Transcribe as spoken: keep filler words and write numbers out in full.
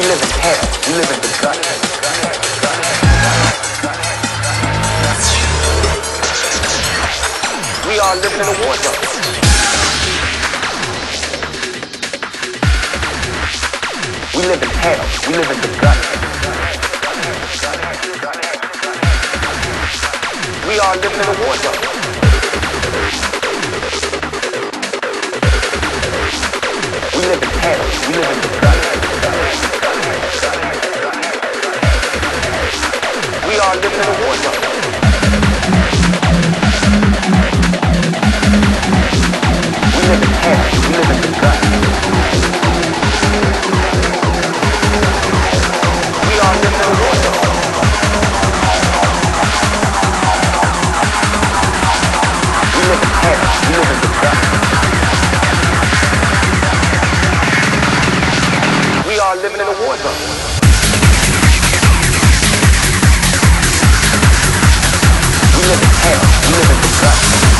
live in hell. We live in the gut. We are living in a war zone. We live in hell. We live in the gut. We are living in a war zone. We live in hell. We live in the gut. We are living in a war zone. We live in hell. We live in the gut. We are living in a war zone. We live in hell. We live in the gut. We are living in a war zone. We live in hell. We live in the gut.